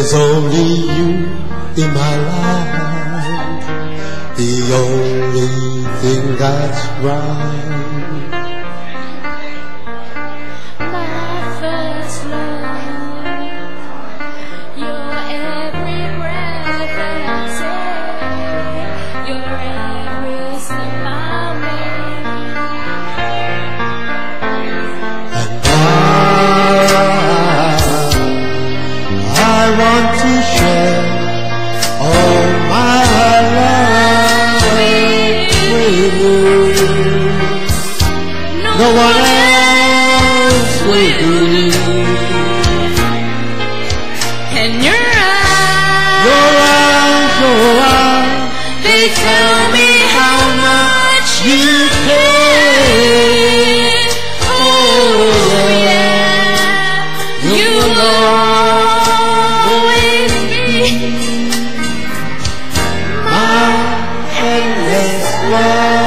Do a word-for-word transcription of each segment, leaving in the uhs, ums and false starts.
There's only you in my life, the only thing that's right. My first love, your every breath that I take, your every step I make. And I, I want to share all my love with you. No one else will do. And your eyes, Your eyes, your eyes, they tell me how much you care. Oh yeah, you will always be my endless love.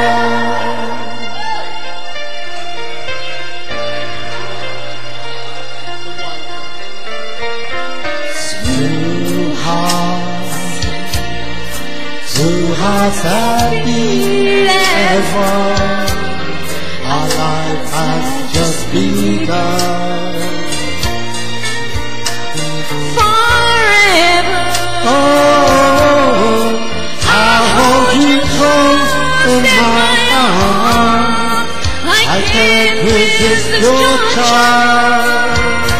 Two hearts, two hearts that beat as one. Our life has just begun. forever. Oh, I hold you close in my arms. I can't resist your charm.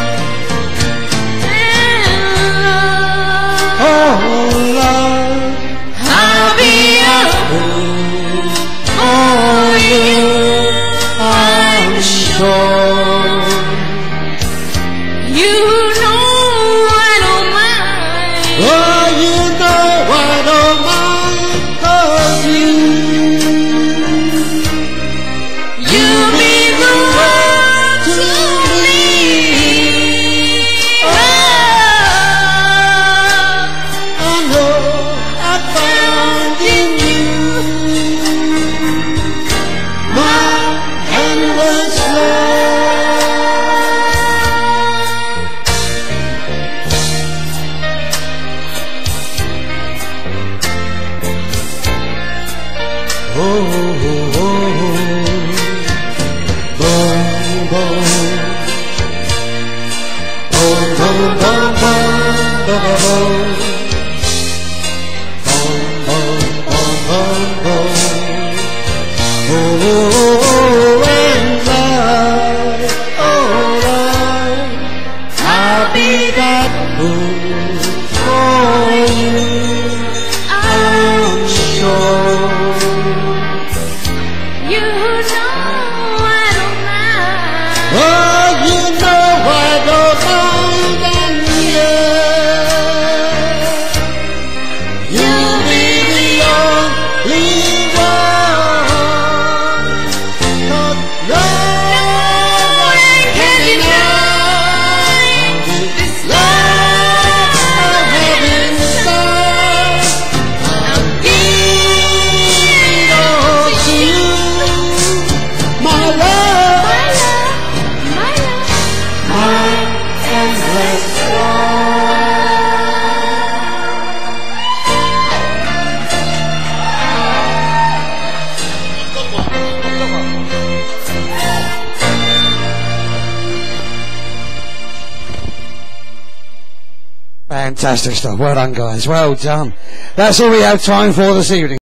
Oh, love, I'll be a fool for you, I'm sure. You know I don't mind. Oh, you know I don't mind, 'cause you, You mean the world to me. Oh, I know I found in you my endless love. Oh, oh, oh, boom, boom, boom, boom, boom, boom, boom, boom. Oh, and love, oh, love, I'll be that fool for you, I'm sure. you know I don't mind. Oh, you know I don't mind, and yeah, you'll be the only one. 'Cause no one can deny this love I have inside. I'll give it all to you, my love, My love, my love. my endless love. Fantastic stuff. Well done, guys. Well done. That's all we have time for this evening.